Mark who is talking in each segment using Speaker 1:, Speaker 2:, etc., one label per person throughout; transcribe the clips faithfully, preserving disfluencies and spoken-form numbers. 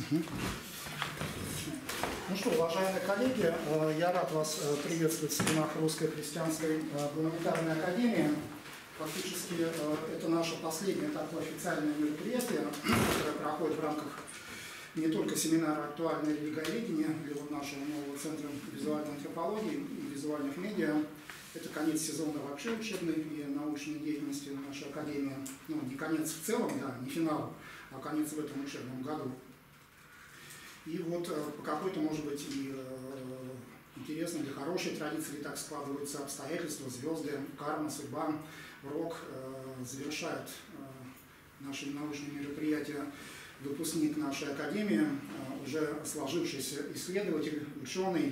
Speaker 1: Ну что, уважаемые коллеги, я рад вас приветствовать в стенах Русской христианской гуманитарной академии. Фактически это наше последнее такое официальное мероприятие, которое проходит в рамках не только семинара «Актуальное религиоведение» для нашего нового центра визуальной антропологии и визуальных медиа. Это конец сезона вообще учебной и научной деятельности нашей академии. Ну, не конец в целом, да, не финал, а конец в этом учебном году. И вот по какой-то, может быть, и интересной или хорошей традиции так складываются обстоятельства, звезды, карма, судьба, рок завершает наши научные мероприятия выпускник нашей академии, уже сложившийся исследователь, ученый.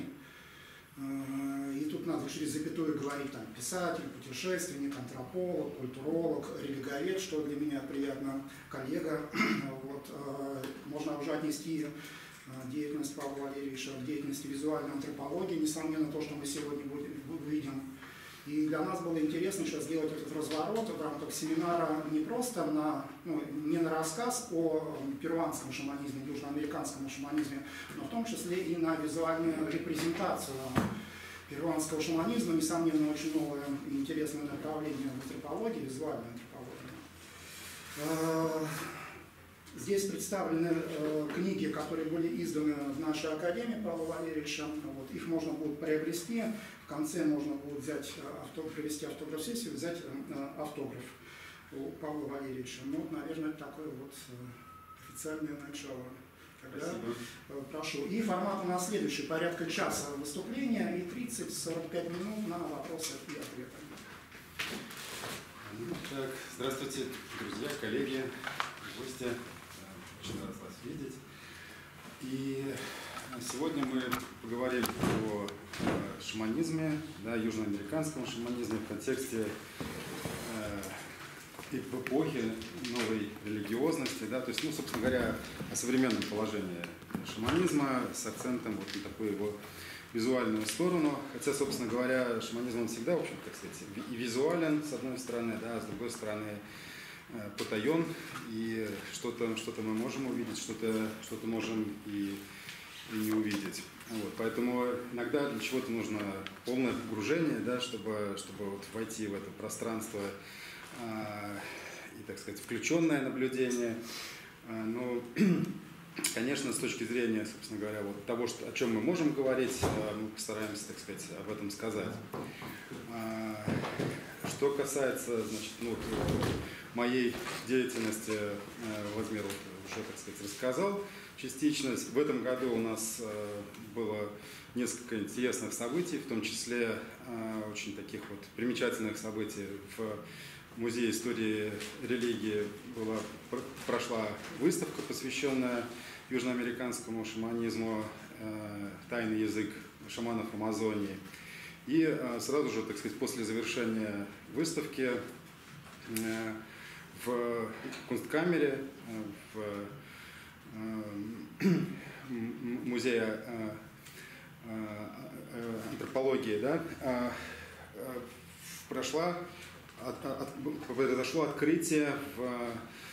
Speaker 1: И тут надо через запятую говорить там писатель, путешественник, антрополог, культуролог, религиовед, что для меня приятно, коллега. Вот, можно уже отнести деятельность Павла Валерьевича к деятельности визуальной антропологии, несомненно, то, что мы сегодня будем, увидим. И для нас было интересно сейчас сделать этот разворот в рамках семинара не просто на, ну, не на рассказ о перуанском шаманизме, южноамериканском шаманизме, но в том числе и на визуальную репрезентацию перуанского шаманизма, несомненно, очень новое и интересное направление в антропологии, визуальной антропологии. Здесь представлены э, книги, которые были изданы в нашей академии Павла Валерьевича. Вот, их можно будет приобрести. В конце можно будет взять автограф, провести автограф-сессию, взять э, автограф у Павла Валерьевича. Ну, вот, наверное, такое вот э, официальное начало. Тогда, э, прошу. И формат у нас следующий: порядка часа выступления и тридцать-сорок пять минут на вопросы и ответы.
Speaker 2: Так, здравствуйте, друзья, коллеги, гости. Очень рад вас видеть. И сегодня мы поговорим о шаманизме, да, южноамериканском шаманизме в контексте э, эпохи новой религиозности, да, то есть, ну, собственно говоря, о современном положении шаманизма с акцентом вот на такую его визуальную сторону. Хотя, собственно говоря, шаманизм он всегда, в общем, так сказать, и визуален, с одной стороны, да, а с другой стороны потаен, и что-то что-то мы можем увидеть, что-то что-то можем и, и не увидеть. Вот. Поэтому иногда для чего-то нужно полное погружение, да, чтобы, чтобы вот войти в это пространство э, и, так сказать, включенное наблюдение. Э, но, конечно, с точки зрения, собственно говоря, вот того, что, о чем мы можем говорить, э, мы постараемся, так сказать, об этом сказать. Э, что касается, значит, ну, моей деятельности, Владимир уже, так сказать, рассказал частично. В этом году у нас было несколько интересных событий, в том числе очень таких вот примечательных событий. В Музее истории религии была, прошла выставка, посвященная южноамериканскому шаманизму, «Тайный язык шаманов Амазонии». И сразу же, так сказать, после завершения выставки в Кунсткамере, в музее антропологии, да, прошла, от, от, произошло открытие в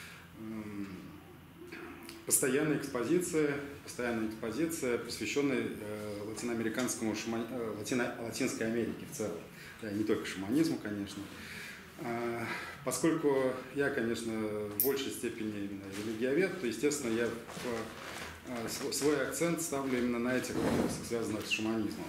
Speaker 2: постоянной экспозиции, постоянная экспозиция, посвященной латиноамериканскому шаман... Латино... Латинской Америке в целом, да, не только шаманизму, конечно. Поскольку я, конечно, в большей степени именно религиовед, то, естественно, я в свой акцент ставлю именно на этих вопросах, связанных с шаманизмом.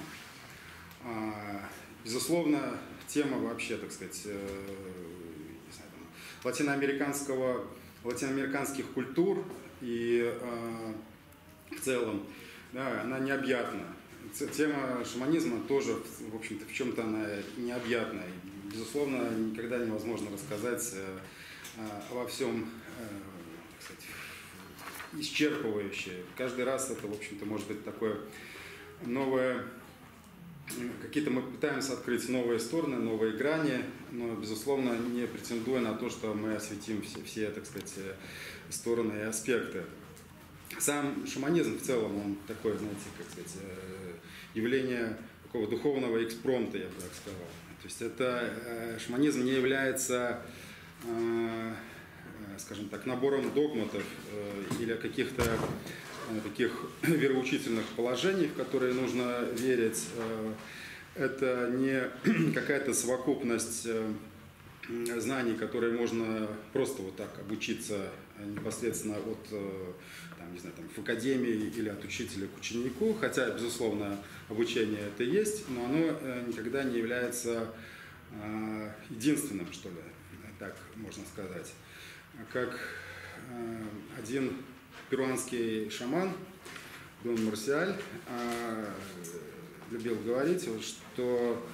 Speaker 2: Безусловно, тема вообще, так сказать, не знаю, там, латиноамериканского, латиноамериканских культур и в целом, да, она необъятна. Тема шаманизма тоже, в общем-то, в чем-то она необъятна. Безусловно, никогда невозможно рассказать обо всем, так сказать, исчерпывающе. Каждый раз это, в общем-то, может быть такое новое, какие-то мы пытаемся открыть новые стороны, новые грани, но, безусловно, не претендуя на то, что мы осветим все, все, так сказать, стороны и аспекты. Сам шаманизм в целом, он такое, знаете, как сказать, явление такого духовного экспромта, я бы так сказал. То есть это шаманизм не является, скажем так, набором догматов или каких-то таких вероучительных положений, в которые нужно верить. Это не какая-то совокупность знаний, которые можно просто вот так обучиться непосредственно от, там, не знаю, там, в академии или от учителя к ученику, хотя, безусловно, обучение это есть, но оно никогда не является единственным, что ли, так можно сказать. Как один перуанский шаман, Дон Марсиаль, любил говорить, что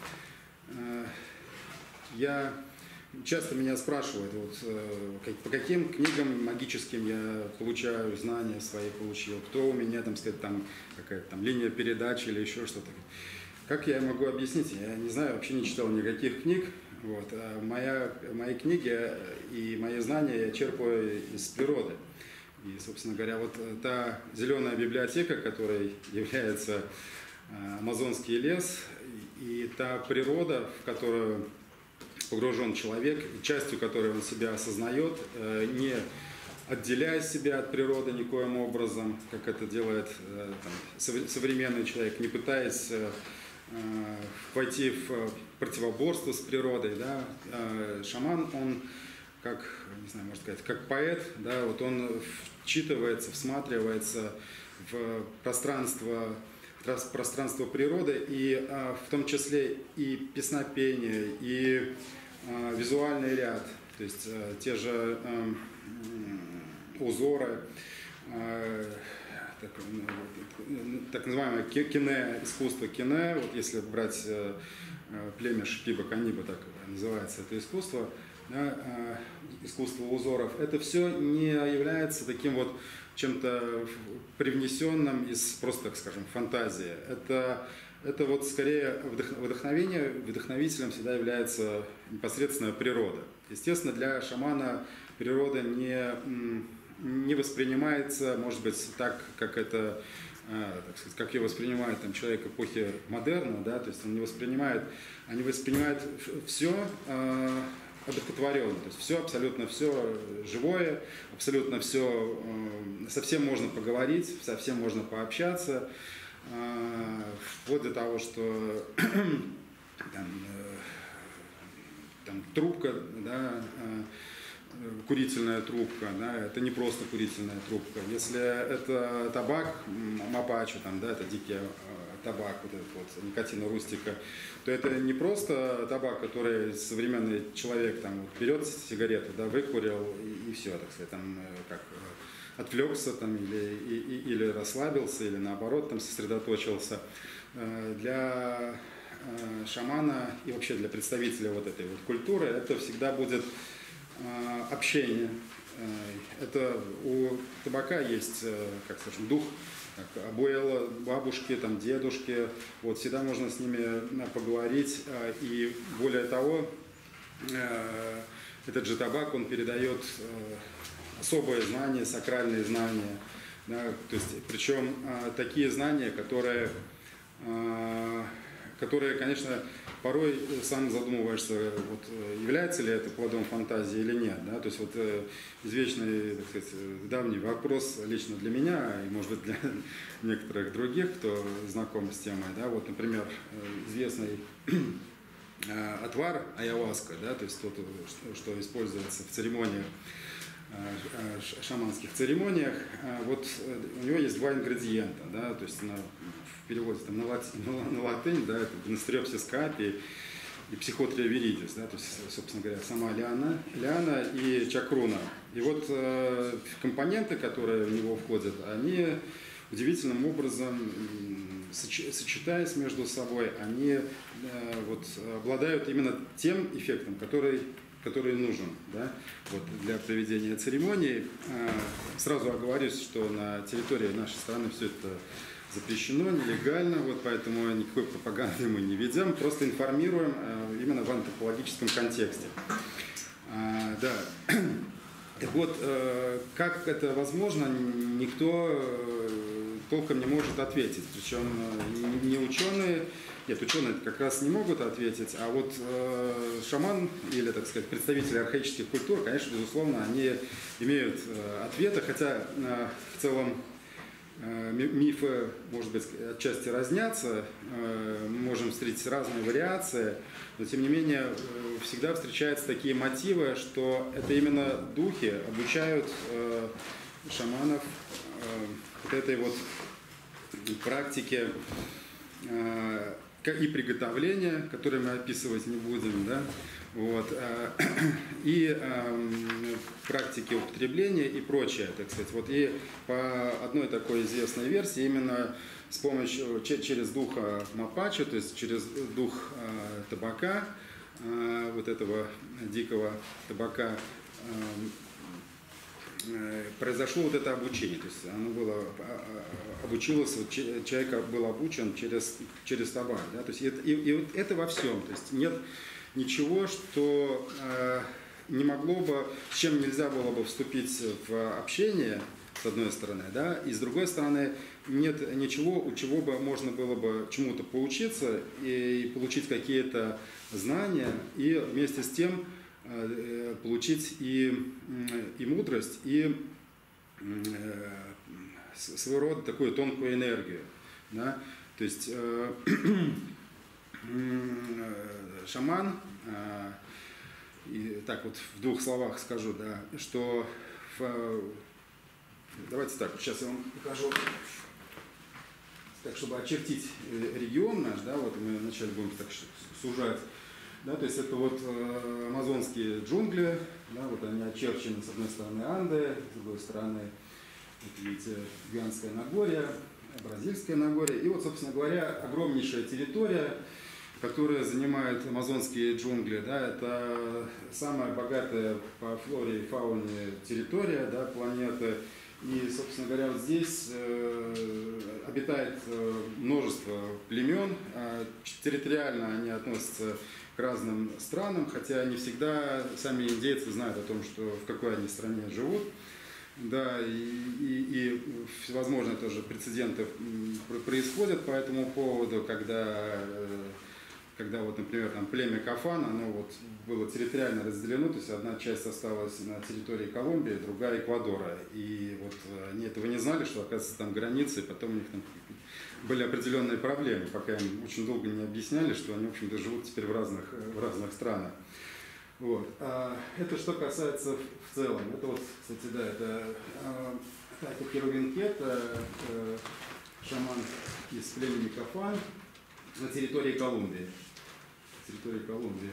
Speaker 2: я часто меня спрашивают, вот, по каким книгам магическим я получаю знания свои, получил, кто у меня, там, сказать, там, какая-то там линия передачи или еще что-то. Как я могу объяснить? Я не знаю, вообще не читал никаких книг. Вот. А моя, мои книги и мои знания я черпаю из природы. И, собственно говоря, вот та зеленая библиотека, которой является амазонский лес, и та природа, в которую погружен человек, частью которой он себя осознает, не отделяя себя от природы никоим образом, как это делает там, современный человек, не пытаясь войти в противоборство с природой. Да. Шаман, он, как, не знаю, можно сказать, как поэт, да, вот он вчитывается, всматривается в пространство, в пространство природы, и в том числе и песнопение, и визуальный ряд, то есть те же узоры, так, так называемое кине, искусство кине, вот если брать племя Шипиба-Каниба, так называется это искусство, да, искусство узоров, это все не является таким вот чем-то привнесенным из просто, так скажем, фантазии. Это, это вот скорее вдохновение, вдохновителем всегда является непосредственно природа. Естественно, для шамана природа не, не воспринимается, может быть, так, как это, так сказать, как ее воспринимает там, человек эпохи модерна, да, то есть он не воспринимает, они воспринимают все одухотворенно, то есть все, абсолютно все живое, абсолютно все, совсем можно поговорить, совсем можно пообщаться, вплоть до того, что там, там трубка, да, курительная трубка, да, это не просто курительная трубка. Если это табак, мапачо, там, да, это дикий табак, вот этот вот, никотина рустика, то это не просто табак, который современный человек там, вот, берет сигарету, да, выкурил и, и все, так сказать, там, как отвлекся там, или, и, и, или расслабился, или наоборот там, сосредоточился. Для шамана и вообще для представителя вот этой вот культуры это всегда будет общение. Это у табака есть, как скажем, дух абуэла, бабушки, там, дедушки. Вот, всегда можно с ними поговорить. И более того, этот же табак, он передает особые знания, сакральные знания. Да, то есть, причем такие знания, которые, которые, конечно, порой сам задумываешься, вот, является ли это плодом фантазии или нет. Да? То есть вот извечный, так сказать, давний вопрос лично для меня и, может быть, для некоторых других, кто знаком с темой. Да? Вот, например, известный отвар айаваска, да? То есть тот, что используется в церемониях, шаманских церемониях, вот у него есть два ингредиента, да, то есть на, в переводе там, на, латинь, на, на латынь, да, это гоностериопсис капи и психотрия виридис, да, то есть, собственно говоря, сама лиана, лиана и чакруна. И вот э, компоненты, которые в него входят, они удивительным образом, соч, сочетаясь между собой, они э, вот, обладают именно тем эффектом, который который нужен, да, вот, для проведения церемонии. Сразу оговорюсь, что на территории нашей страны все это запрещено, нелегально, вот, поэтому никакой пропаганды мы не ведем, просто информируем именно в антропологическом контексте. Да. Так вот, как это возможно, никто толком не может ответить, причем не ученые, нет, ученые как раз не могут ответить, а вот э, шаман или, так сказать, представители архаических культур, конечно, безусловно, они имеют э, ответы, хотя э, в целом мифы, может быть, отчасти разнятся, мы можем встретить разные вариации, но тем не менее всегда встречаются такие мотивы, что это именно духи обучают шаманов вот этой вот практике и приготовления, которые мы описывать не будем, да, вот, и практики употребления и прочее, так сказать. Вот, и по одной такой известной версии именно с помощью, через духа мапачо, то есть через дух табака, вот этого дикого табака, произошло вот это обучение, то есть оно было, обучилось, человек был обучен через, через табак, да, то есть это, и, и вот это во всем, то есть нет ничего, что э, не могло бы, с чем нельзя было бы вступить в общение, с одной стороны, да, и с другой стороны нет ничего, у чего бы можно было бы чему-то поучиться и получить какие-то знания, и вместе с тем э, получить и, и мудрость, и э, своего рода такую тонкую энергию, да, то есть э, шаман, и так вот в двух словах скажу, да, что в, давайте так, сейчас я вам покажу, так, чтобы очертить регион наш, да, вот мы вначале будем так сужать, да, то есть это вот амазонские джунгли, да, вот они очерчены, с одной стороны Анды, с другой стороны, вот видите, Гвианское Нагорье, Бразильское Нагорье, и вот, собственно говоря, огромнейшая территория, которая занимает амазонские джунгли, да, это самая богатая по флоре и фауне территория, да, планеты. И, собственно говоря, вот здесь э, обитает э, множество племен. Э, территориально они относятся к разным странам, хотя не всегда сами индейцы знают о том, что в какой они стране живут. Да, и, и, и всевозможные тоже прецеденты происходят по этому поводу, когда когда вот, например, там племя Кафан, оно вот было территориально разделено, то есть одна часть осталась на территории Колумбии, другая Эквадора. И вот они этого не знали, что, оказывается, там границы, и потом у них там были определенные проблемы, пока им очень долго не объясняли, что они, в общем-то, живут теперь в разных, в разных странах. Вот. А это что касается в целом. Это вот, кстати, да, это Тайко Керувинке, это шаман из племени Кафан на территории Колумбии. территории Колумбии.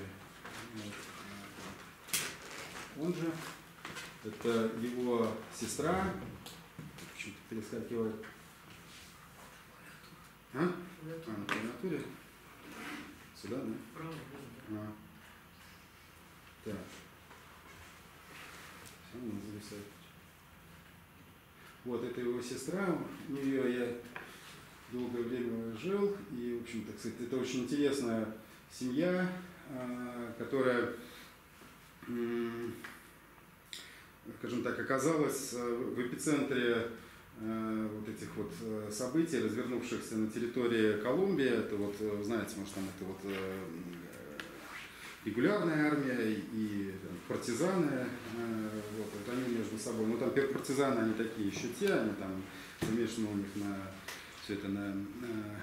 Speaker 2: Он же, это его сестра, почему-то перескакивает. А? А, на клавиатуре? Сюда, да? А. Так. Все, он зависает. Вот, это его сестра, у нее я долгое время жил, и, в общем, так сказать, это очень интересная семья, которая, скажем так, оказалась в эпицентре вот этих вот событий, развернувшихся на территории Колумбии. Это вот, знаете, может, там это вот регулярная армия и партизаны, вот, вот они между собой, ну там партизаны, они такие еще те, они там замешаны у них на все это на, на,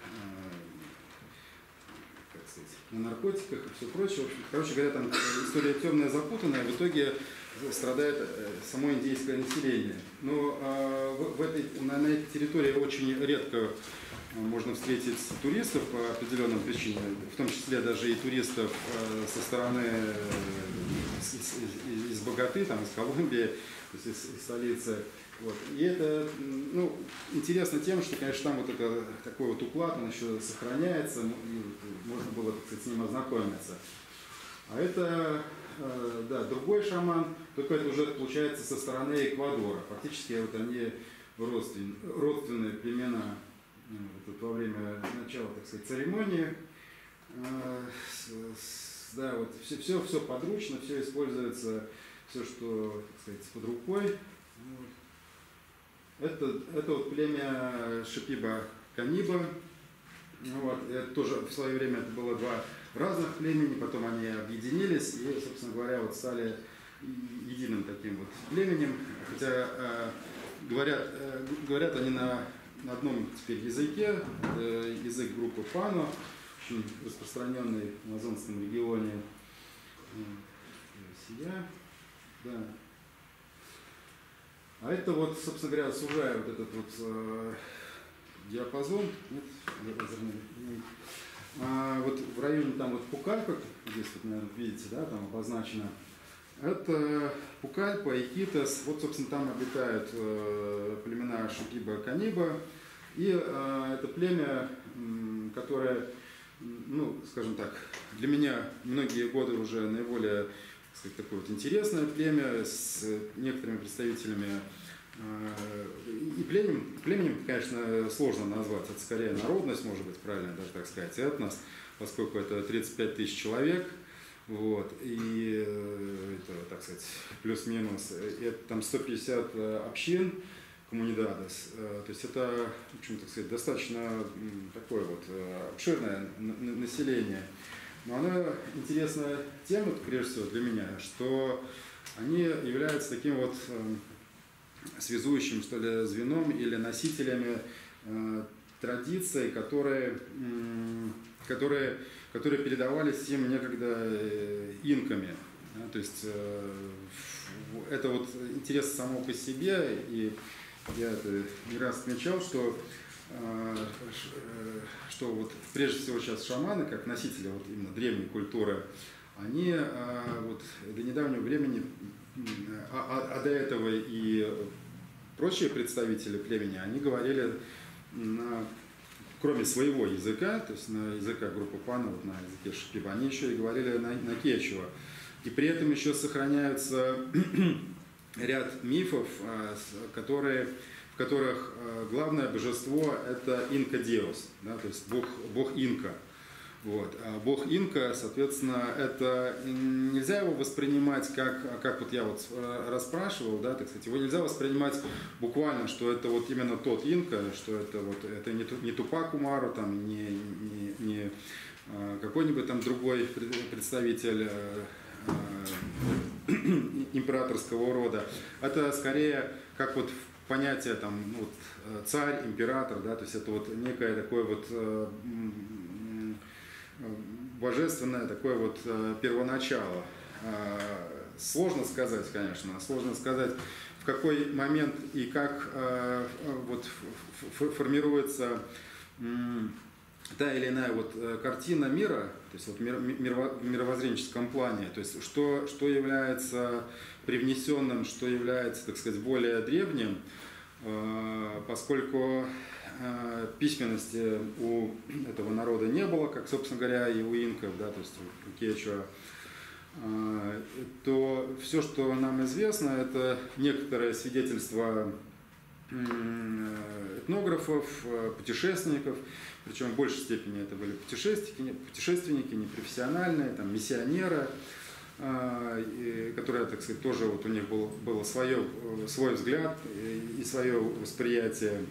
Speaker 2: как сказать, на наркотиках и все прочее. В общем, короче говоря, там история темная, запутанная, в итоге страдает само индейское население. Но а, в, в этой, на, на этой территории очень редко можно встретить туристов по определенным причинам, в том числе даже и туристов со стороны из, из, из богаты, там, из Колумбии, то есть из, из столицы. Вот. И это, ну, интересно тем, что, конечно, там вот это, такой вот уклад, он еще сохраняется, и можно было, так сказать, с ним ознакомиться. А это, э, да, другой шаман, только это уже получается со стороны Эквадора. Фактически вот они родственные, родственные племена. Вот, во время начала, так сказать, церемонии, э, с, с, да, вот все, все, все подручно, все используется, все, что, так сказать, под рукой. Вот. Это, это вот племя Шипиба Каниба. Вот. Это тоже в свое время это было два разных племени, потом они объединились и, собственно говоря, вот стали единым таким вот племенем. Хотя говорят, э, говорят они на, на одном теперь языке, это язык группы Пано, очень распространенный в амазонском регионе. Сия, да. А это вот, собственно говоря, сужая вот этот вот э, диапазон, нет, а, вот в районе там вот Пукальпа, здесь вот, наверное, видите, да, там обозначено, это Пукальпа и Китас, вот, собственно, там обитают э, племена Шикиба-Каниба, и э, это племя, м, которое, ну, скажем так, для меня многие годы уже наиболее, так сказать, такое вот интересное племя с некоторыми представителями. И племенем, племенем, конечно, сложно назвать, это скорее народность, может быть, правильно даже так сказать, этнос, поскольку это тридцать пять тысяч человек, вот, и это, так сказать, плюс-минус, это там сто пятьдесят общин, коммунидадес, то есть это, в общем, так сказать, достаточно такое вот обширное население. Но оно интересная тема, прежде всего для меня, что они являются таким вот связующим, что ли, звеном или носителями э, традиций, которые, э, которые, которые передавались им некогда э, инками. Да, то есть э, это вот интерес само по себе, и я это не раз отмечал, что, э, что вот прежде всего сейчас шаманы, как носители вот именно древней культуры, они э, вот до недавнего времени, а, а, а до этого и прочие представители племени, они говорили, на, кроме своего языка, то есть на языка группы Пано, вот на языке Шикиба, они еще и говорили на, на кечуа. И при этом еще сохраняются ряд мифов, которые, в которых главное божество – это Инка-Деус, да, то есть бог, бог Инка. Вот. А бог Инка, соответственно, это нельзя его воспринимать как, как вот я вот расспрашивал, да, так сказать, его нельзя воспринимать буквально, что это вот именно тот Инка, что это вот это не, не Тупак Умару, там, не, не, не какой-нибудь там другой представитель императорского рода. Это скорее как вот понятие там, ну, вот, царь, император, да, то есть это вот некое такое вот божественное такое вот э, первоначало. Э, сложно сказать, конечно, сложно сказать, в какой момент и как э, вот формируется э, та или иная вот картина мира, то есть вот мир, мирово, в мировоззренческом плане, то есть что, что является привнесенным, что является, так сказать, более древним, э, поскольку письменности у этого народа не было, как, собственно говоря, и у инков, да, то есть у кечуа, то все, что нам известно, это некоторые свидетельства этнографов, путешественников, причем в большей степени это были путешественники, путешественники непрофессиональные, там, миссионеры, которые, так сказать, тоже вот у них был, было свое, свой взгляд и свое восприятие,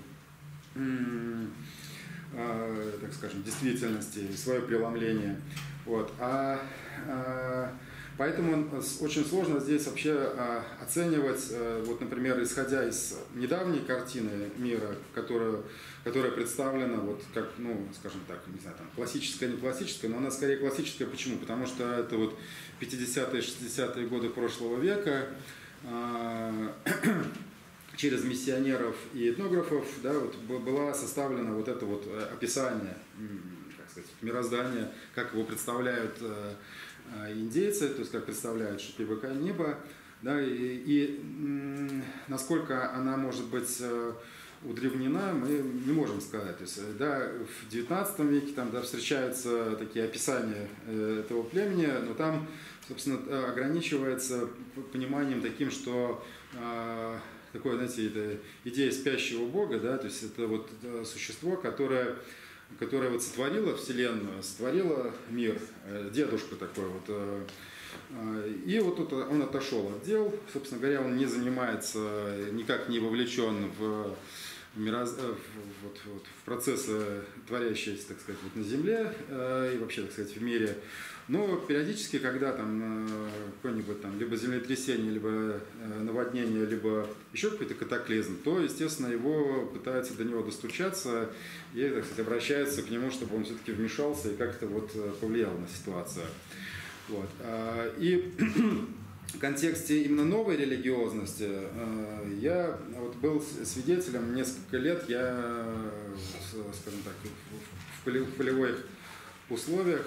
Speaker 2: так скажем, действительности, свое преломление. Вот. А, а, поэтому очень сложно здесь вообще а, оценивать, а, вот, например, исходя из недавней картины мира, которая, которая представлена, вот, как, ну, скажем так, не знаю, там, классическая, не классическая, но она скорее классическая. Почему? Потому что это вот пятидесятые, шестидесятые годы прошлого века, а, через миссионеров и этнографов, да, вот, была составлена вот это вот описание, как сказать, мироздания, как его представляют э, индейцы, то есть как представляют Шикиба-Каниба, да, и, и м, насколько она может быть э, удревнена, мы не можем сказать. То есть, да, в девятнадцатом веке там, да, встречаются такие описания э, этого племени, но там, собственно, ограничивается пониманием таким, что э, такое, знаете, это идея спящего Бога, да, то есть это вот существо, которое, которое вот сотворило Вселенную, сотворило мир, дедушка такой вот. И вот тут он отошел от дел, собственно говоря, он не занимается, никак не вовлечен в в, мироз... вот, вот, в процессы, творящиеся, так сказать, вот на Земле э, и вообще, так сказать, в мире. Но периодически, когда там э, какое-нибудь там либо землетрясение, либо э, наводнение, либо еще какой-то катаклизм, то, естественно, его пытаются до него достучаться и, так сказать, обращаются к нему, чтобы он все-таки вмешался и как-то вот повлиял на ситуацию. Вот. И в контексте именно новой религиозности я вот был свидетелем несколько лет, я, скажем так, в полевых условиях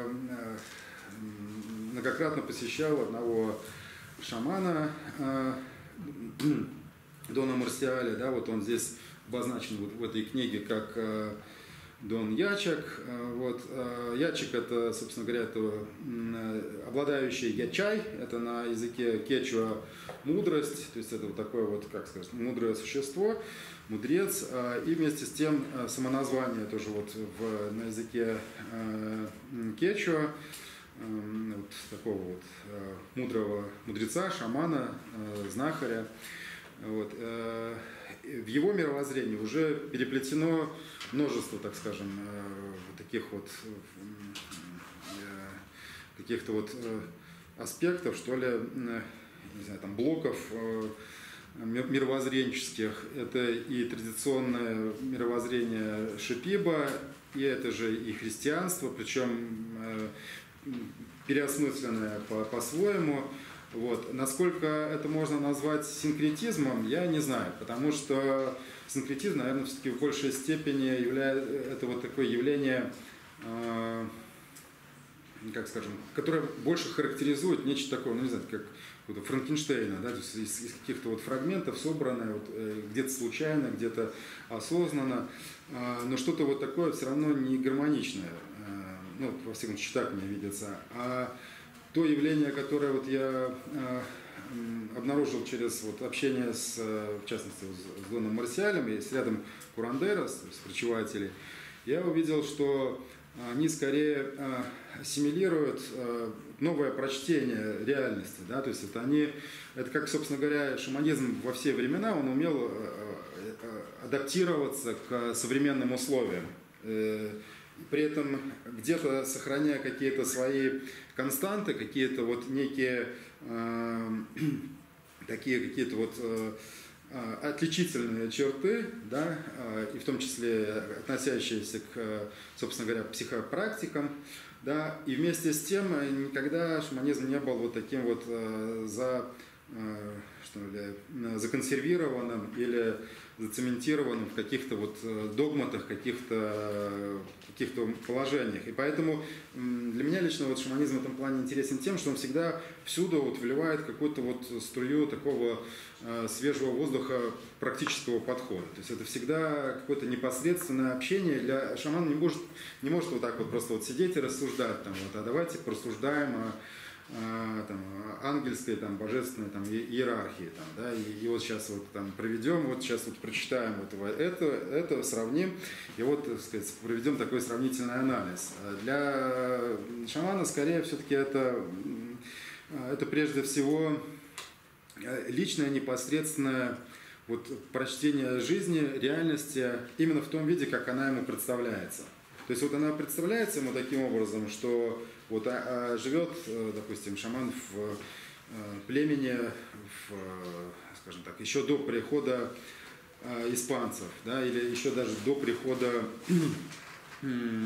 Speaker 2: многократно посещал одного шамана Дона Марсиаля, да, вот он здесь обозначен вот в этой книге как Дон Ячак. Вот. Ячак — это, собственно говоря, это обладающий ячай, это на языке кечуа мудрость, то есть это вот такое вот, как сказать, мудрое существо, мудрец, и вместе с тем самоназвание тоже вот в, на языке кечуа, вот такого вот мудрого мудреца, шамана, знахаря. Вот. В его мировоззрении уже переплетено множество, так скажем, таких вот каких-то вот аспектов, что ли, не знаю, там, блоков мировоззренческих. Это и традиционное мировоззрение Шипиба, и это же и христианство, причем переосмысленное по- по-своему. Вот. Насколько это можно назвать синкретизмом, я не знаю, потому что синкретизм, наверное, все-таки в большей степени является, это вот такое явление, э, как скажем, которое больше характеризует нечто такое, ну не знаю, как Франкенштейна, да, то есть из, из каких-то вот фрагментов собранное, вот, э, где-то случайно, где-то осознанно, э, но что-то вот такое все равно не гармоничное, э, ну, во всяком случае, так мне видится. А то явление, которое вот я э, обнаружил через вот общение с, в частности, с Доном Марсиалем и с рядом курандерос, то есть врачевателей, я увидел, что они скорее э, ассимилируют э, новое прочтение реальности, да, то есть это они, это как, собственно говоря, шаманизм во все времена, он умел э, э, адаптироваться к современным условиям. Э, При этом где-то сохраняя какие-то свои константы, какие-то вот некие э, такие какие-то вот э, отличительные черты, да, э, и в том числе относящиеся к, собственно говоря, психопрактикам, да, и вместе с тем никогда шаманизм не был вот таким вот э, за, э, что ли, законсервированным или зацементированным в каких-то вот догматах, каких-то каких-то положениях. И поэтому для меня лично вот шаманизм в этом плане интересен тем, что он всегда всюду вот вливает какую-то вот струю такого э, свежего воздуха практического подхода. То есть это всегда какое-то непосредственное общение. Для шамана не может, не может вот так вот просто вот сидеть и рассуждать, там, вот, а давайте порассуждаем о там, ангельской, там, божественной там, иерархии, там, да, и, и вот сейчас вот там проведем, вот сейчас вот прочитаем вот это, это сравним, и вот, так сказать, проведем такой сравнительный анализ. Для шамана скорее все-таки это, это прежде всего личное, непосредственное вот прочтение жизни, реальности именно в том виде, как она ему представляется. То есть вот она представляется ему таким образом, что вот а, а живет, допустим, шаман в а, племени, в, скажем так, еще до прихода а, испанцев, да, или еще даже до прихода а,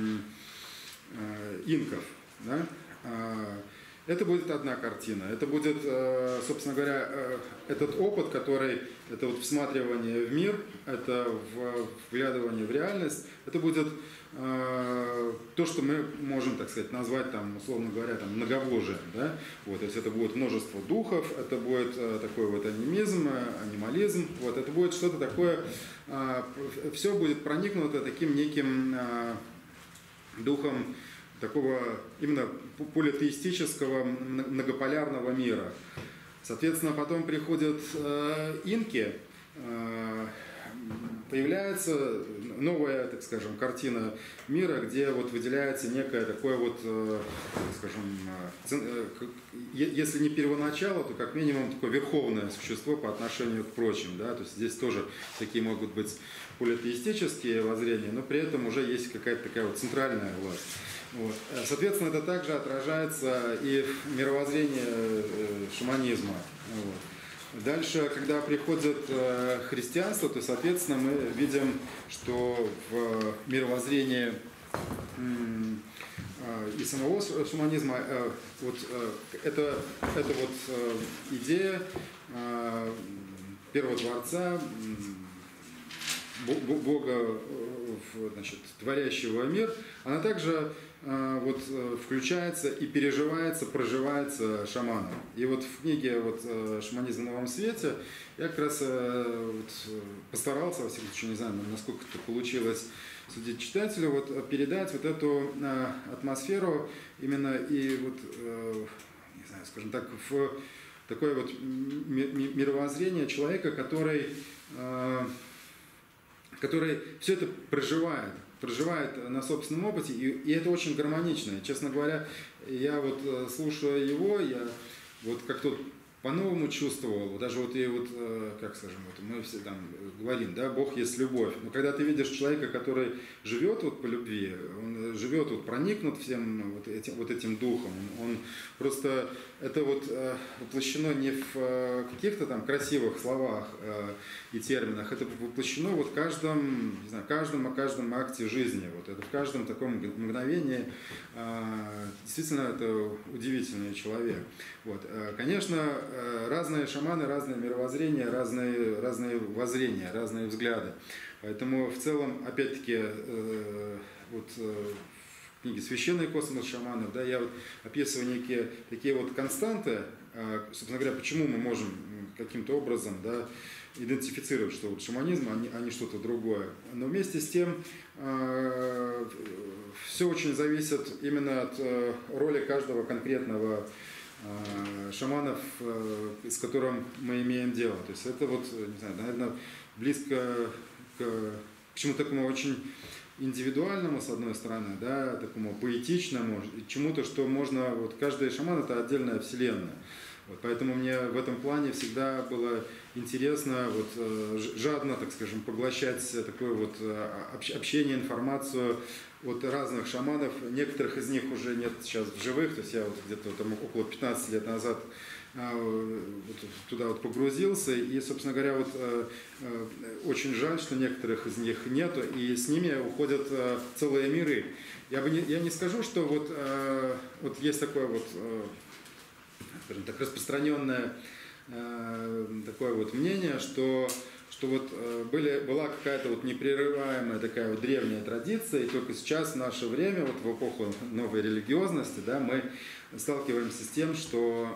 Speaker 2: инков, да. А, это будет одна картина. Это будет, собственно говоря, этот опыт, который, это вот всматривание в мир, это вглядывание в реальность, это будет то, что мы можем, так сказать, назвать, там, условно говоря, там, многобожием. Да? Вот, то есть это будет множество духов, это будет такой вот анимизм, анимализм, вот, это будет что-то такое, все будет проникнуто таким неким духом такого именно политеистического многополярного мира. Соответственно, потом приходят э, инки, э, появляется новая, так скажем, картина мира, где вот выделяется некое такое вот, скажем, если не первоначало, то как минимум такое верховное существо по отношению к прочим, да, то есть здесь тоже такие могут быть политеистические воззрения, но при этом уже есть какая-то такая вот центральная власть. Вот. Соответственно, это также отражается и в мировоззрении шаманизма. Вот. Дальше, когда приходит христианство, то, соответственно, мы видим, что в мировоззрении и самого шаманизма вот это, это вот идея первого творца, Бога, значит, творящего мир, она также вот включается и переживается, проживается шаманом. И вот в книге вот «Шаманизм в новом свете» я как раз вот постарался, во всяком случае, не знаю, насколько это получилось судить читателю, вот передать вот эту атмосферу именно и вот, не знаю, скажем так, в такое вот мировоззрение человека, который который все это проживает, проживает на собственном опыте, и, и это очень гармонично. Честно говоря, я вот слушая его, я вот как-то по-новому чувствовал, даже вот и вот, как скажем, вот мы все там говорим, да, Бог есть любовь. Но когда ты видишь человека, который живет вот по любви, он живет вот проникнут всем вот этим, вот этим духом, он просто это вот воплощено не в каких-то там красивых словах и терминах, это воплощено вот в каждом, не знаю, каждом, о каждом акте жизни, вот это в каждом таком мгновении. Действительно, это удивительный человек. Вот. Конечно, разные шаманы, разные мировоззрения, разные, разные воззрения, разные взгляды. Поэтому в целом, опять-таки, вот в книге «Священный космос шаманов», да, я вот описываю некие такие вот константы, собственно говоря, почему мы можем каким-то образом, да, идентифицировать, что вот шаманизм, а не, а не что-то другое. Но вместе с тем э, все очень зависит именно от э, роли каждого конкретного э, шамана, э, с которым мы имеем дело. То есть это вот, не знаю, наверное, близко к, к чему-то такому очень индивидуальному, с одной стороны, да, такому поэтичному, чему-то, что можно, вот каждый шаман — это отдельная вселенная. Вот, поэтому мне в этом плане всегда было интересно, вот, жадно, так скажем, поглощать такое вот общение, информацию от разных шаманов. Некоторых из них уже нет сейчас в живых, то есть я вот где-то там около пятнадцати лет назад вот туда вот погрузился, и, собственно говоря, вот очень жаль, что некоторых из них нету, и с ними уходят целые миры. Я бы не, я не скажу, что вот, вот есть такое вот, скажем так, распространенное э, такое вот мнение, что, что вот э, были, была какая-то вот непрерываемая такая вот древняя традиция, и только сейчас, в наше время, вот в эпоху новой религиозности, да, мы сталкиваемся с тем, что,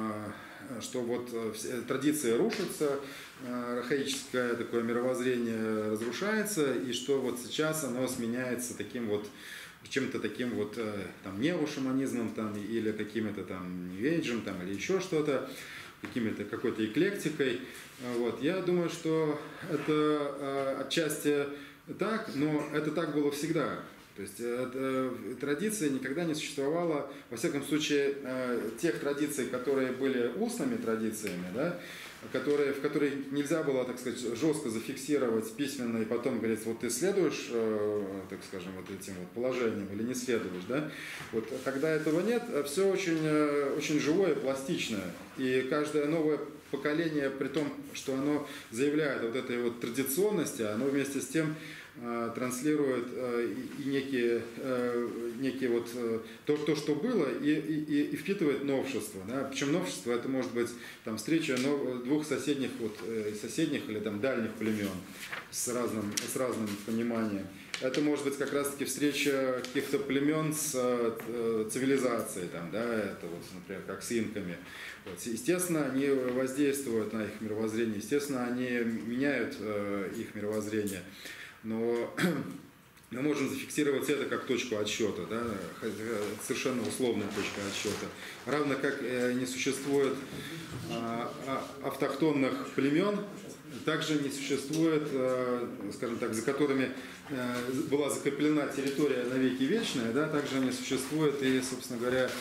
Speaker 2: э, что вот все традиции рушатся, э, архаическое такое мировоззрение разрушается, и что вот сейчас оно сменяется таким вот чем-то таким вот там неошаманизмом там, или какими-то там нью-эйджем там, или еще что-то, какими-то какой-то эклектикой. Вот. Я думаю, что это э, отчасти так, но это так было всегда. То есть э, традиция никогда не существовала, во всяком случае, э, тех традиций, которые были устными традициями, да, которые, в которые нельзя было, так сказать, жестко зафиксировать письменно и потом говорить, вот ты следуешь, э, так скажем, вот этим вот положениям или не следуешь, да? Вот, когда этого нет, все очень, очень живое, пластичное. И каждое новое поколение, при том, что оно заявляет вот этой вот традиционности, оно вместе с тем э, транслирует э, и некие, э, некие вот, э, то, то, что было, и, и, и впитывает новшество. Да? Причем новшество — это может быть там, встреча нов, двух соседних, вот, э, соседних или там, дальних племен с разным, с разным пониманием. Это может быть как раз-таки встреча каких-то племен с э, цивилизацией, там, да, это вот, например, как с инками. Вот. Естественно, они воздействуют на их мировоззрение, естественно, они меняют э, их мировоззрение, но мы можем зафиксировать это как точку отсчета, да, совершенно условная точка отсчета. Равно как э, не существует э, автохтонных племен, также не существует, скажем так, за которыми была закреплена территория навеки вечная, да, также не существует и, собственно говоря,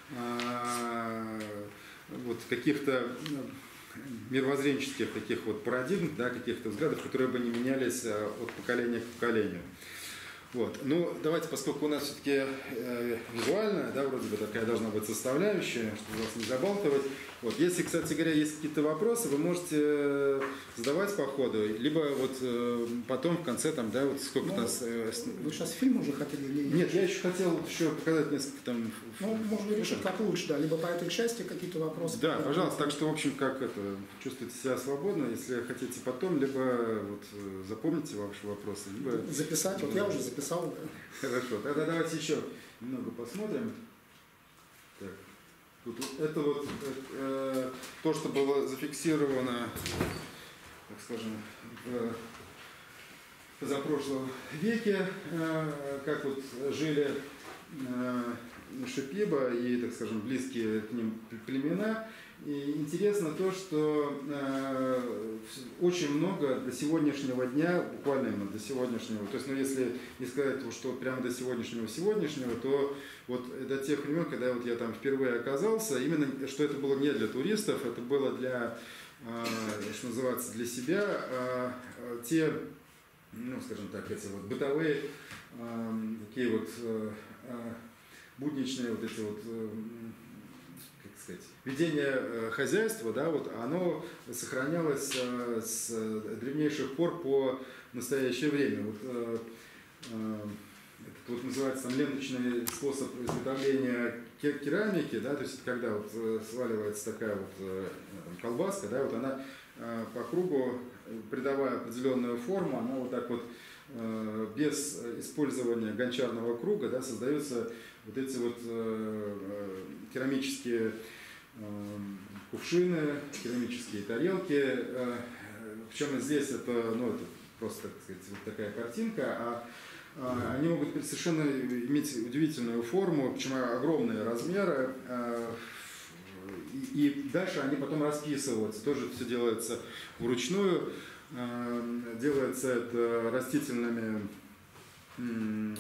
Speaker 2: вот каких-то мировоззренческих таких вот парадигм, да, каких-то взглядов, которые бы не менялись от поколения к поколению. Вот. Ну, давайте, поскольку у нас все-таки э, визуальная, да, вроде бы такая должна быть составляющая, чтобы вас не забалтывать. Вот. Если, кстати говоря, есть какие-то вопросы, вы можете задавать по ходу, либо вот э, потом в конце, там, да, вот сколько
Speaker 1: ну,
Speaker 2: у нас... Э,
Speaker 1: вы сейчас фильм уже хотели или
Speaker 2: нет? Я еще хотел вот еще показать несколько там...
Speaker 1: Ну, можно решить, как лучше, да, либо по этой части какие-то вопросы.
Speaker 2: Да, пожалуйста, так что, в общем, как это, чувствуйте себя свободно, если хотите потом, либо вот запомните ваши вопросы, либо...
Speaker 1: Записать, вот я уже записал. Да.
Speaker 2: Хорошо, тогда давайте еще немного посмотрим. Так. Тут, это вот э, то, что было зафиксировано, так скажем, в позапрошлом веке, э, как вот жили э, Шипиба и, так скажем, близкие к ним племена. И интересно то, что э, очень много до сегодняшнего дня, буквально именно до сегодняшнего, то есть, ну, если не сказать, что прямо до сегодняшнего сегодняшнего, то вот до тех времен, когда вот я там впервые оказался, именно что это было не для туристов, это было для, э, что называется, для себя, э, те, ну, скажем так, эти вот бытовые, э, такие вот э, будничные вот эти вот, э, сказать, ведение хозяйства, да, вот оно сохранялось э, с древнейших пор по настоящее время. Вот, э, э, это вот называется там ленточный способ изготовления керамики, да, то есть когда вот сваливается такая вот э, колбаска, да, вот она э, по кругу, придавая определенную форму, она вот так вот э, без использования гончарного круга, да, создаются вот эти вот э, керамические э, кувшины, керамические тарелки. Э, причем здесь это, ну, это просто, так сказать, вот такая картинка, а, а они могут совершенно иметь удивительную форму, причем огромные размеры. Э, и, и дальше они потом расписываются. Тоже все делается вручную. Э, делается это растительными э,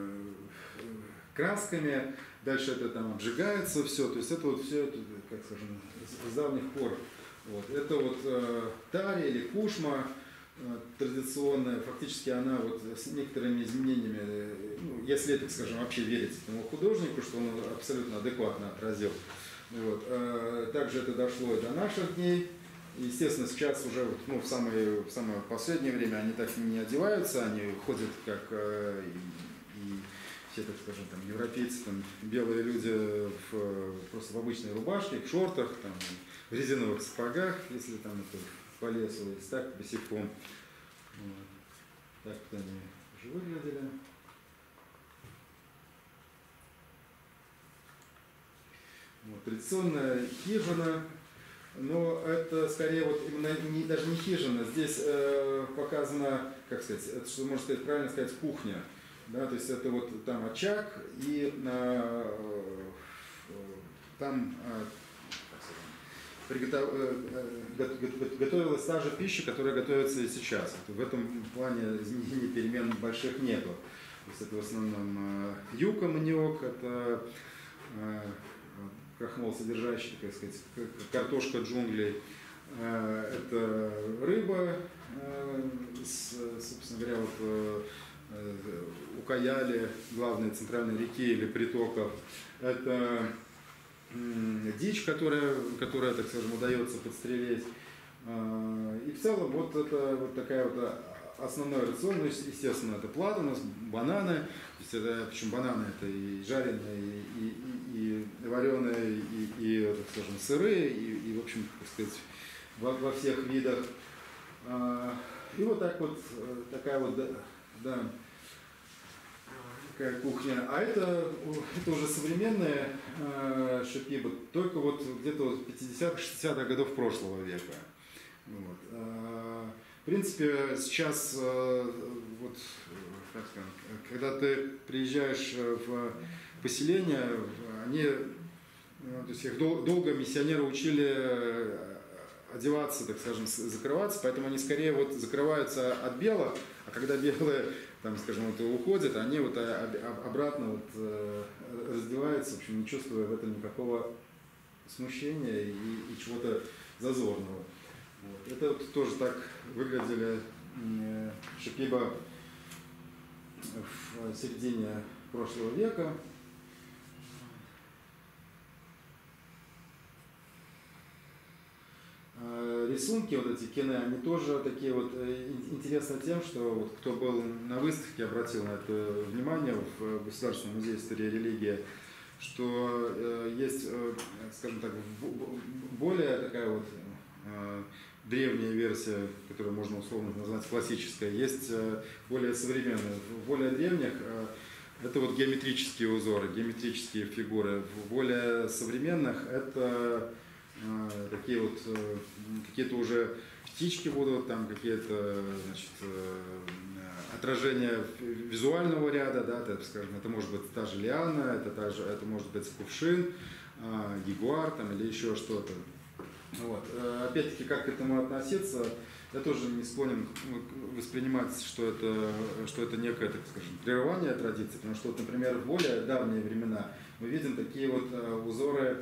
Speaker 2: красками, дальше это там обжигается все, то есть это вот все, это, как скажем, с, с давних пор. Вот. Это вот э, тари или кушма э, традиционная, фактически она вот с некоторыми изменениями, э, ну, если, так скажем, вообще верить этому художнику, что он абсолютно адекватно отразил. Вот. Э, также это дошло и до наших дней. Естественно, сейчас уже вот, ну, в, самое, в самое последнее время они так не одеваются, они ходят как э, и, и все, так скажем, там, европейцы, там, белые люди в, просто в обычной рубашке, в шортах, там, в резиновых сапогах, если там это по лесу, если так, босиком. Вот. Так вот они уже выглядели. Вот. Традиционная хижина, но это скорее вот именно не, даже не хижина, здесь э, показано, как сказать, это, что можно сказать, правильно сказать, кухня. Да, то есть это вот там очаг, и э, э, там э, приготов, э, готовилась та же пища, которая готовится и сейчас. В этом плане изменений, перемен больших нету. То есть это в основном э, юка, маниок, это э, крахмал содержащий, так сказать, картошка джунглей, э, это рыба, э, с, собственно говоря, вот, э, у Каяли, главной центральной реки или притоков. Это дичь, которая, которая, так скажем, удается подстрелить. И в целом вот это вот такая вот основной рацион, естественно, это плата, у нас бананы, то есть это, причем бананы это и жареные, и, и, и вареные, и, и, так скажем, сырые, и, и в общем, так сказать, во, во всех видах. И вот так вот, такая вот, да, да, такая кухня. А это, это уже современная э, Шипиба, только вот где-то вот пятидесятых-шестидесятых годов прошлого века. Вот. А, в принципе, сейчас, э, вот, как сказать, когда ты приезжаешь в поселение, они, то есть их дол- долго миссионеры учили одеваться, так скажем, закрываться, поэтому они скорее вот закрываются от белых, а когда белые, там, скажем, вот уходят, они вот обратно вот раздеваются, в общем, не чувствуя в этом никакого смущения и, и чего-то зазорного. Вот. Это вот тоже так выглядели шипиба в середине прошлого века. Рисунки, вот эти кино, они тоже такие вот интересны тем, что вот кто был на выставке, обратил на это внимание в Государственном музее истории и религии, что есть, скажем так, более такая вот древняя версия, которую можно условно назвать классической, есть более современная. В более древних это вот геометрические узоры, геометрические фигуры. В более современных это такие вот какие-то уже птички будут, там какие-то, значит, отражения визуального ряда, да, это, скажем, это может быть та же лиана, это, та же, это может быть кувшин, ягуар там, или еще что-то. Вот. Опять-таки, как к этому относиться, я тоже не склонен воспринимать, что это, что это некое, так скажем, прерывание традиции, потому что, вот, например, в более давние времена мы видим такие вот узоры,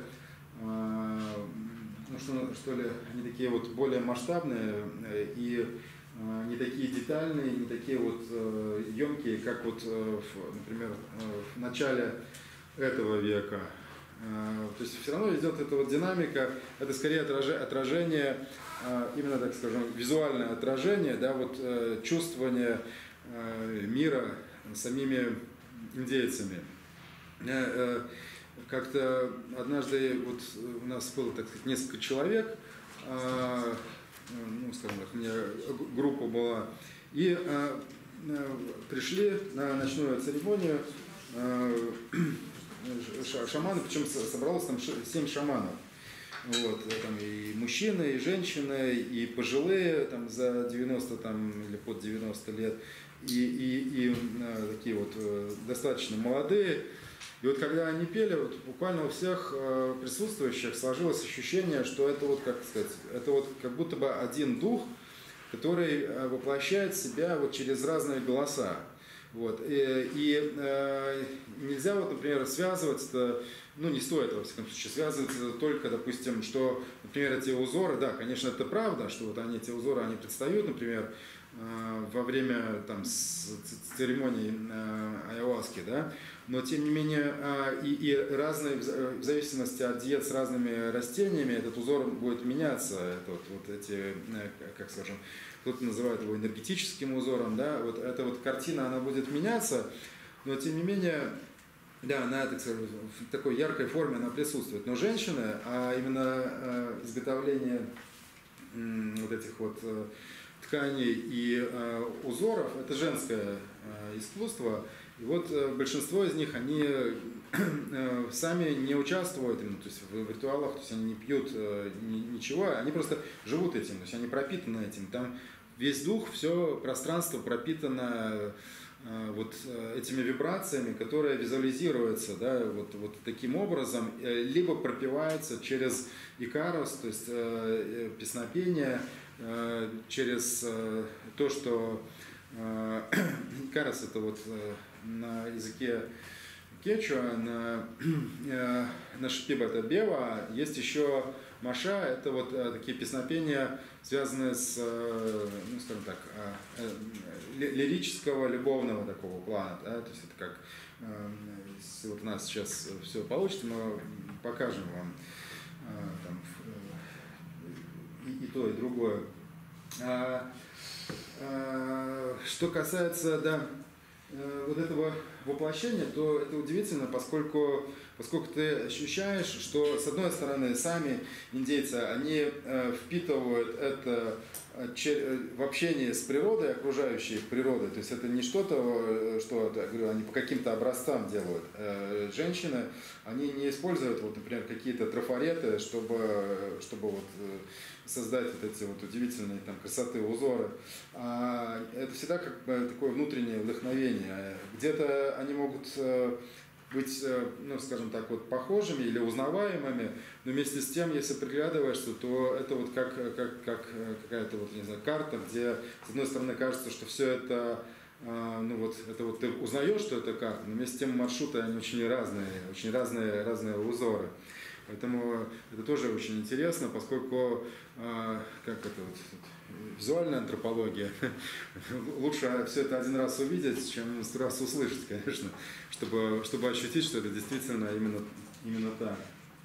Speaker 2: ну, что, что ли, они такие вот более масштабные и не такие детальные, не такие вот емкие, как вот, например, в начале этого века. То есть все равно идет эта вот динамика, это скорее отражение, именно, так скажем, визуальное отражение, да, вот чувствование мира самими индейцами. Как-то однажды вот у нас было, так сказать, несколько человек, ну, скажем так, у меня группа была, и пришли на ночную церемонию шаманы, причем собралось там семь шаманов. Вот, там и мужчины, и женщины, и пожилые, там за девяносто там, или под девяносто лет, и, и, и а, такие вот достаточно молодые. И вот когда они пели, вот буквально у всех э, присутствующих сложилось ощущение, что это вот, как сказать, это вот как будто бы один дух, который э, воплощает себя вот через разные голоса. Вот. И, и э, нельзя, вот, например, связывать это, ну не стоит, во всяком случае, связывать это только, допустим, что, например, эти узоры, да, конечно, это правда, что вот они, эти узоры, они предстают, например, э, во время там, церемонии э, айаваски, да, но тем не менее э, и, и разные, в зависимости от диет с разными растениями, этот узор будет меняться, это вот, вот эти, э, как скажем, кто-то называет его энергетическим узором, да, вот эта вот картина, она будет меняться, но тем не менее, да, она, так сказать, в такой яркой форме она присутствует. Но женщины, а именно э, изготовление э, вот этих вот э, тканей и э, узоров, это женское э, искусство. И вот э, большинство из них, они э, сами не участвуют именно, то есть в, в ритуалах, то есть они не пьют э, ни, ничего, они просто живут этим, то есть они пропитаны этим. Там весь дух, все пространство пропитано э, вот э, этими вибрациями, которые визуализируются, да, вот, вот таким образом, э, либо пропивается через икарос, то есть э, песнопение, э, через э, то, что э, икарос это вот э, на языке кечуа, на, э, на шипиба это бева, есть еще маша, это вот э, такие песнопения, связанные с, э, ну, скажем так, э, э, лирического, любовного такого плана, да? То есть это как, э, если вот у нас сейчас все получится, мы покажем вам э, там, э, и, и то, и другое. А, а, что касается, да, вот этого воплощения, то это удивительно, поскольку, поскольку ты ощущаешь, что с одной стороны сами индейцы, они впитывают это в общении с природой, окружающей их природой, то есть это не что-то, что я говорю, они по каким-то образцам делают. Женщины, они не используют, вот, например, какие-то трафареты, чтобы, чтобы вот создать вот эти вот удивительные там красоты, узоры. А это всегда как бы такое внутреннее вдохновение. Где-то они могут, быть, ну, скажем так, вот похожими или узнаваемыми, но вместе с тем, если приглядываешься, то это вот как, как, как какая-то вот, не знаю, карта, где, с одной стороны, кажется, что все это, ну вот, это вот ты узнаешь, что это карта, но вместе с тем маршруты, они очень разные, очень разные, разные узоры. Поэтому это тоже очень интересно, поскольку, как это вот, визуальная антропология, лучше все это один раз увидеть, чем сто раз услышать, конечно, чтобы, чтобы ощутить, что это действительно именно, именно так.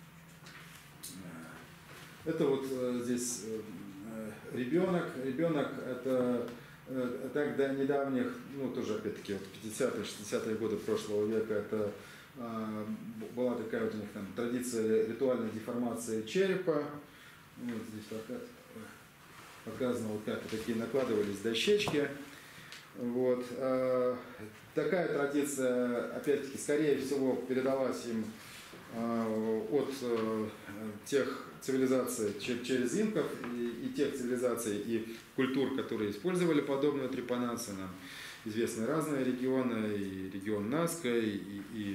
Speaker 2: Это вот здесь ребенок. Ребенок это так до недавних, ну тоже опять-таки вот пятидесятые, шестидесятые годы прошлого века, это была такая вот у них там традиция ритуальной деформации черепа. Вот здесь показано, вот как такие накладывались дощечки. Вот. Такая традиция, опять-таки, скорее всего, передалась им от тех цивилизаций через инков и, и тех цивилизаций и культур, которые использовали подобную трепанацию. Нам известны разные регионы, и регион Наска, и, и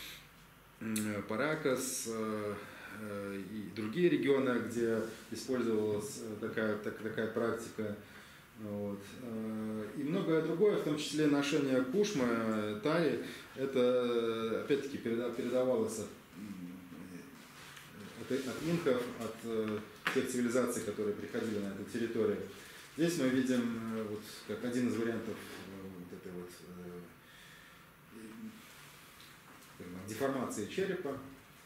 Speaker 2: Паракас, и другие регионы, где использовалась такая, так, такая практика. Вот. И многое другое, в том числе ношение кушмы, таи, это опять-таки передавалось от, от, от инков, от тех цивилизаций, которые приходили на эту территорию. Здесь мы видим вот, как один из вариантов вот этой вот деформации черепа.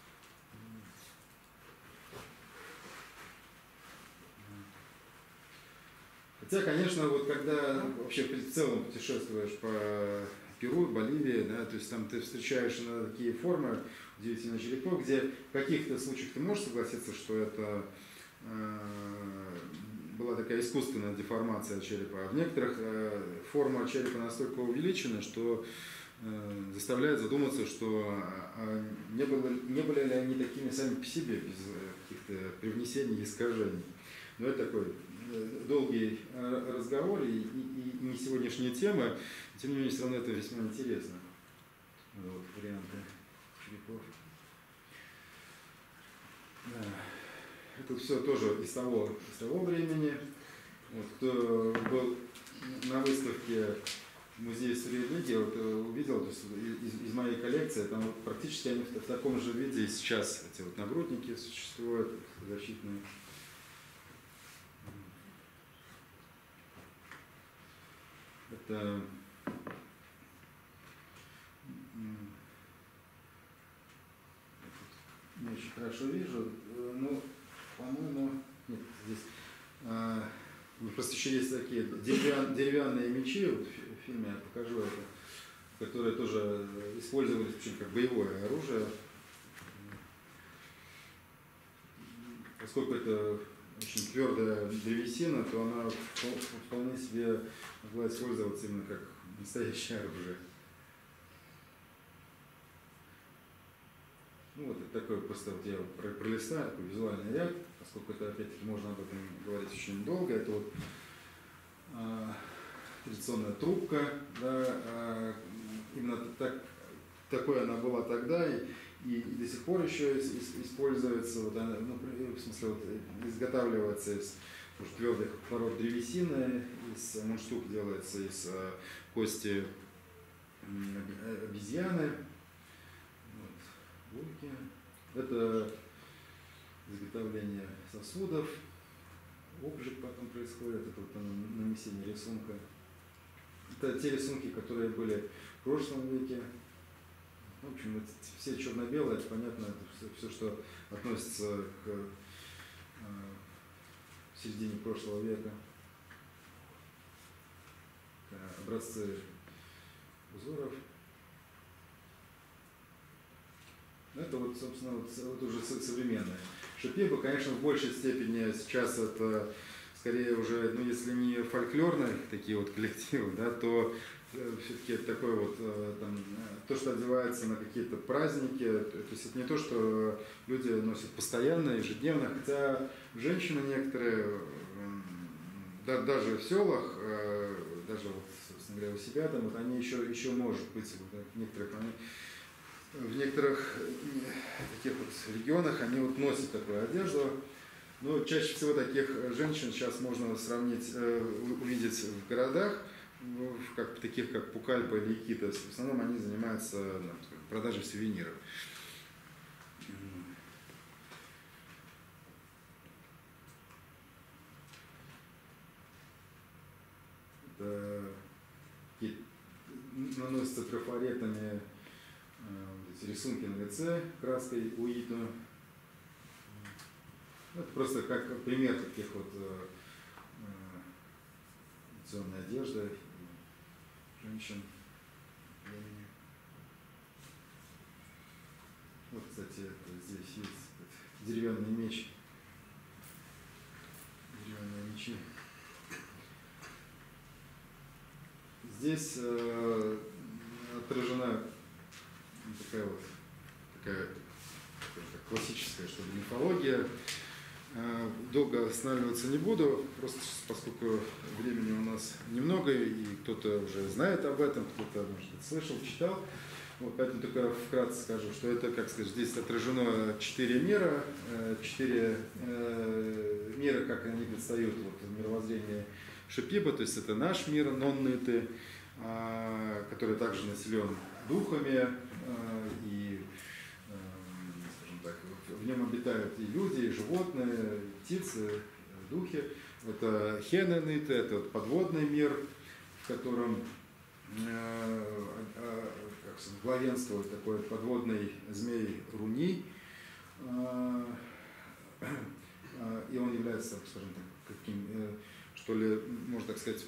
Speaker 2: Хотя, конечно, вот когда вообще в целом путешествуешь по Перу, Боливии, да, то есть там ты встречаешь иногда такие формы удивительных черепов, где в каких-то случаях ты можешь согласиться, что это э, была такая искусственная деформация черепа, а в некоторых э, форма черепа настолько увеличена, что э, заставляет задуматься, что э, не, было, не были ли они такими сами по себе, без каких-то привнесений и искажений. Но это такой долгий разговор и, и, и не сегодняшняя тема, тем не менее, все равно это весьма интересно. Вот, варианты черепов. Да. Это все тоже из того, из того времени. Вот, кто был на выставке в Музее истории религии, вот, увидел, то есть, из, из моей коллекции, там вот, практически они в, в таком же виде и сейчас эти вот нагрудники существуют, защитные. Это не очень хорошо вижу, но, по-моему, нет, здесь а, просто еще есть такие деревян, деревянные мечи, вот в фильме я покажу это, которые тоже использовались причем как боевое оружие. Поскольку это очень твердая древесина, то она вполне себе могла использоваться именно как настоящее оружие. Ну вот это такой просто вот я пролистаю, такой визуальный ряд, поскольку это опять-таки можно об этом говорить очень долго. Это вот а, традиционная трубка, да, а, именно так, такой она была тогда и, и, и до сих пор еще используется, вот она, ну, в смысле вот, изготавливается из твердых пород древесины, из мундштук делается из а, кости обезьяны. Гульки. Это изготовление сосудов, обжиг потом происходит, это вот нанесение рисунка. Это те рисунки, которые были в прошлом веке. В общем, это все черно-белое, это понятно, это все, все, что относится к э, середине прошлого века. Образцы узоров. Это вот, собственно, вот, вот уже современное. Шипеба, конечно, в большей степени сейчас это скорее уже, ну, если не фольклорные такие вот коллективы, да, то все-таки это такое вот, там, то, что одевается на какие-то праздники, то есть это не то, что люди носят постоянно, ежедневно, хотя женщины некоторые, да, даже в селах, даже вот, собственно говоря, у себя, там, вот они еще, еще может быть, вот, некоторых они в некоторых таких вот регионах они вот носят такую одежду. Но чаще всего таких женщин сейчас можно сравнить, увидеть в городах, как, таких как Пукальпа или Икита. В основном они занимаются ну, продажей сувениров. Это наносятся трафаретами эти рисунки на лице краской уиту. Это просто как пример таких вот традиционной одежды женщин. Вот, кстати, это здесь есть деревянный меч, деревянные мечи. Здесь э, отражена такая вот такая, такая классическая, что ли, мифология. Э, долго останавливаться не буду, просто поскольку времени у нас немного, и кто-то уже знает об этом, кто-то, может быть, слышал, читал. Вот, поэтому только вкратце скажу, что это, как сказать, здесь отражено четыре мира, четыре э, мира, как они предстают вот, в мировоззрении Шипиба, то есть это наш мир, нонныты, э, который также населен духами, э, и, э, скажем так, в нем обитают и люди, и животные, и птицы, и духи. Это хененыты, это вот подводный мир, в котором э, э, главенствует такой подводный змей Руни, и он является, скажем так, каким, что ли, можно так сказать,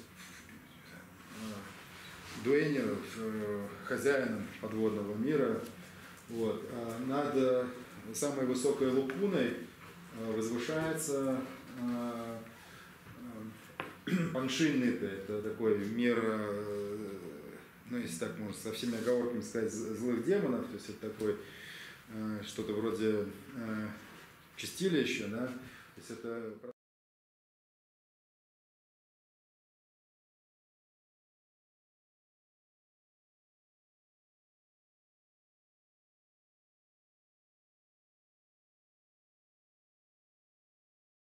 Speaker 2: дуэнером, хозяином подводного мира. Вот. Над самой высокой лукуной возвышается Паншинныты, это такой мир, ну, если так можно со всеми оговорками сказать, злых демонов, то есть это такой, э, что-то вроде э, чистилища, да, то есть это